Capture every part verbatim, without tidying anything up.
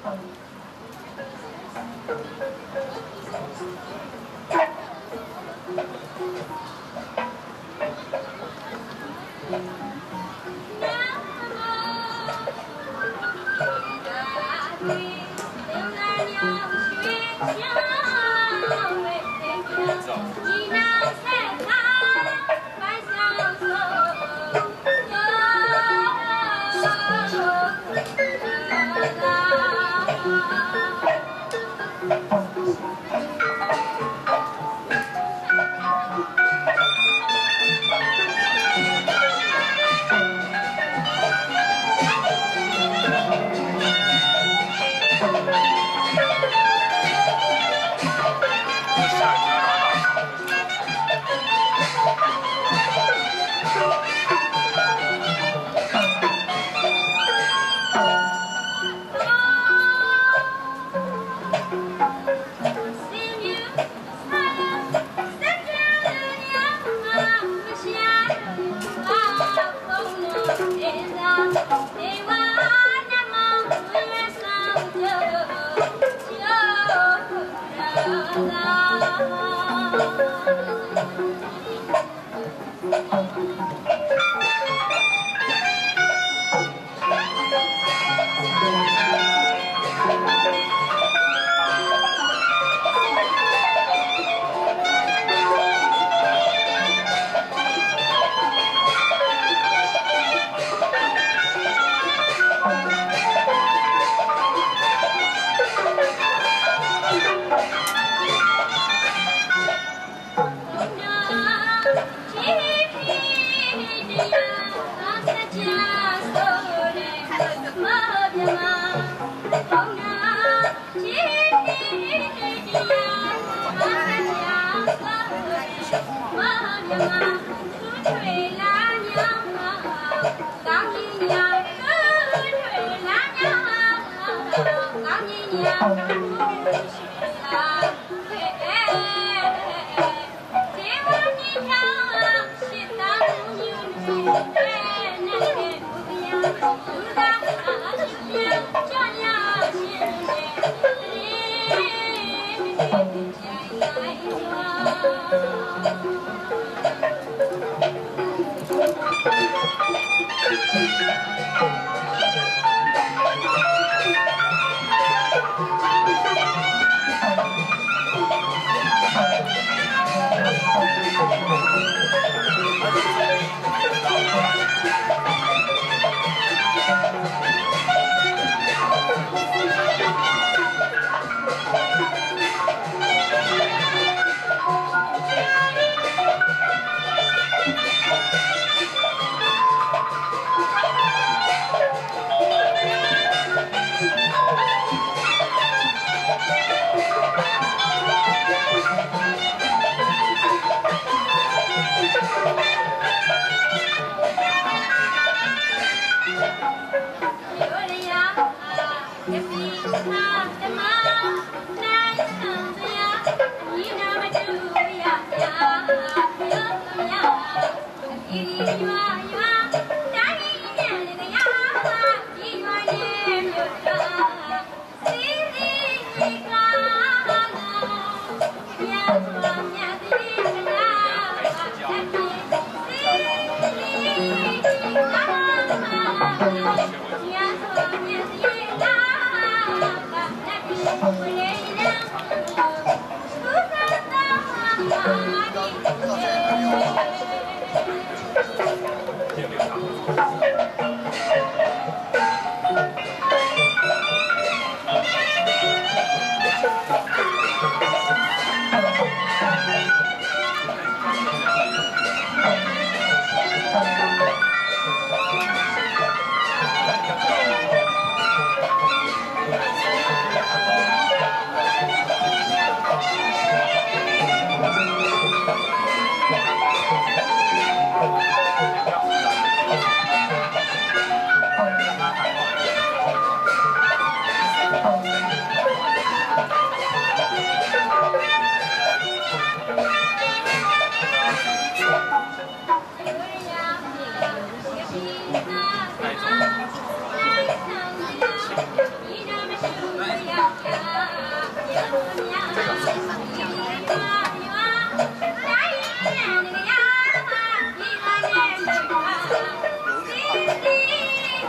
Thank you.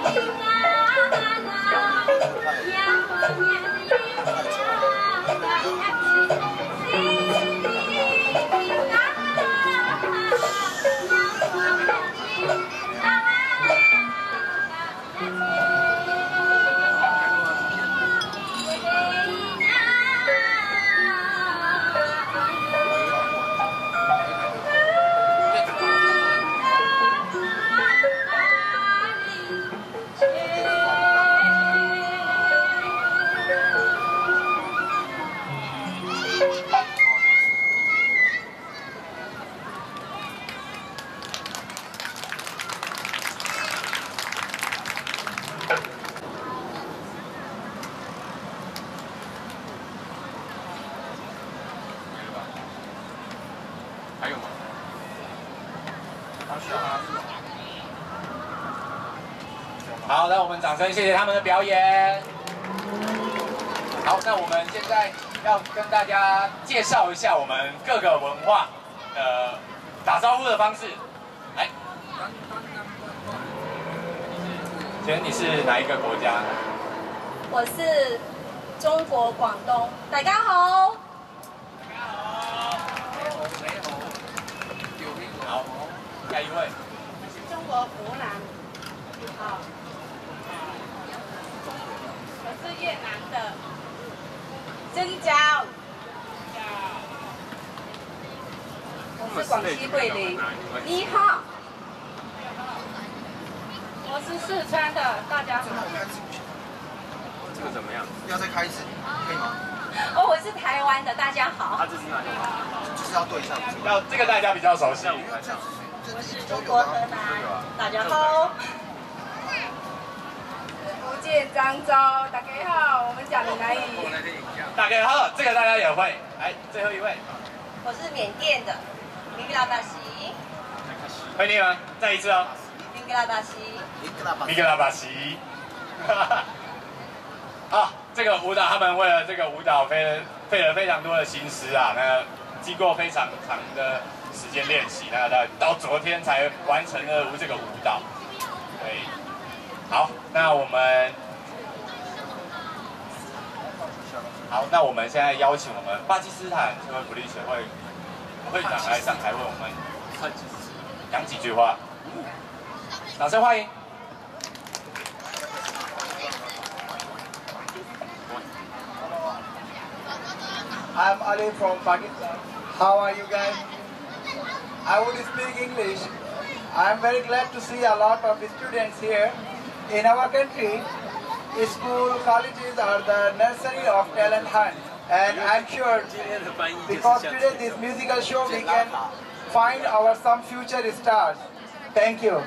还有吗？ 好，那我们掌声谢谢他们的表演。好，那我们现在要跟大家介绍一下我们各个文化的打招呼的方式。来，请问你是哪一个国家？ 我是中国广东，大家好。 好，下一位。 中国湖南。好。我是越南的。真椒。我是广西桂林。你好。我是四川的，大家好。 这个怎么样？要再开一次，可以吗？ 哦，我是台湾的，大家好。 他这是哪里？就是要对上。 要这个大家比较熟悉。 我是中国河南，大家好。福建漳州，大家好，我们讲闽南语。 大家好，这个大家也会。来，最后一位。 我是缅甸的，明格拉巴西。 会念吗？再一次哦。 明格拉巴西。 明格拉巴西。啊，这个舞蹈他们为了这个舞蹈费费了非常多的心思啊，那经过非常长的时间练习，那到到昨天才完成了这个舞蹈。对，好，那我们好，那我们现在邀请我们巴基斯坦社会福利协会会长来上台为我们讲几句话，掌声欢迎。 I'm Ali from Pakistan. How are you guys? I would speak English. I'm very glad to see a lot of students here. In our country, school colleges are the nursery of talent hunt. And I'm sure because today this musical show we can find our some future stars. Thank you.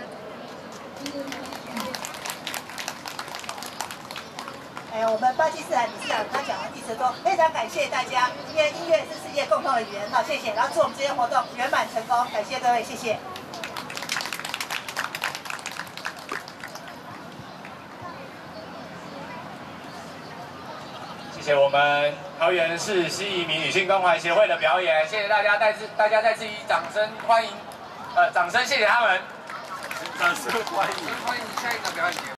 哎，我们巴基斯坦理事长他讲的意思说，非常感谢大家，因为音乐是世界共同的语言，好，谢谢，然后祝我们这些活动圆满成功，感谢各位，谢谢。 谢谢我们桃园市西移民女性关怀协会的表演，谢谢大家，再次大家再次以掌声欢迎，呃，掌声谢谢他们， 掌声欢迎，欢迎下一个表演。